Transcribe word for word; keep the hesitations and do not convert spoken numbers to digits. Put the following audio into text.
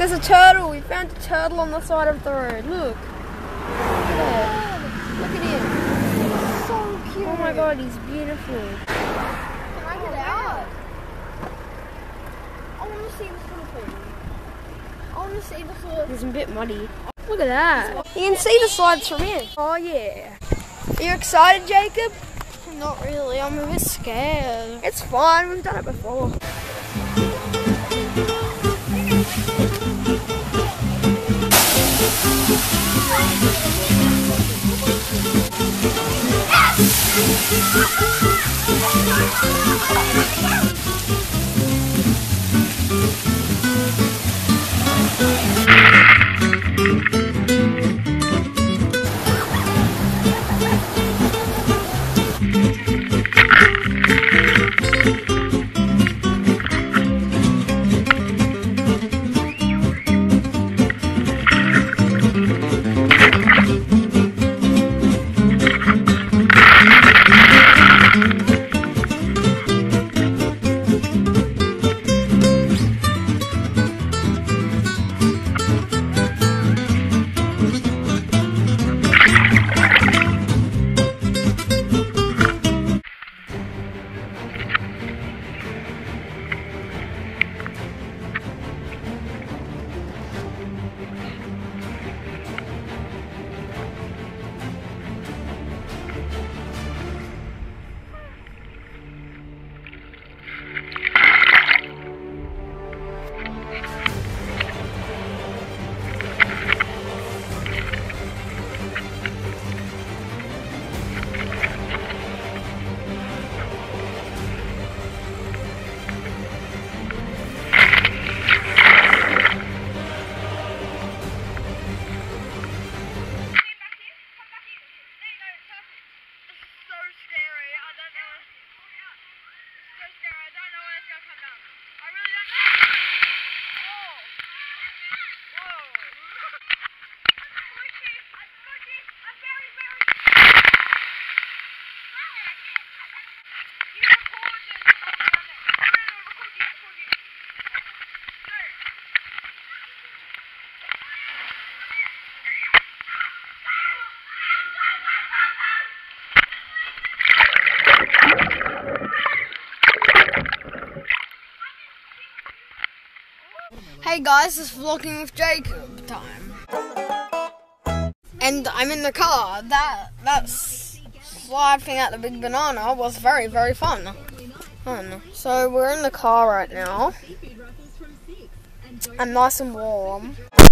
there's a turtle. We found a turtle on the side of the road. Look. Look at that. Look at him. So cute. Oh my god, he's beautiful. Can I get out? I want to see the foot. I want to see the foot. It's a bit muddy. Look at that. You can see the slides from here. Oh yeah. Are you excited, Jacob? Not really. I'm a bit scared. It's fine. We've done it before. Hey guys, it's vlogging with Jacob time. And I'm in the car. That that slide thing at the Big Banana was very, very fun. Fun. So we're in the car right now. I'm nice and warm.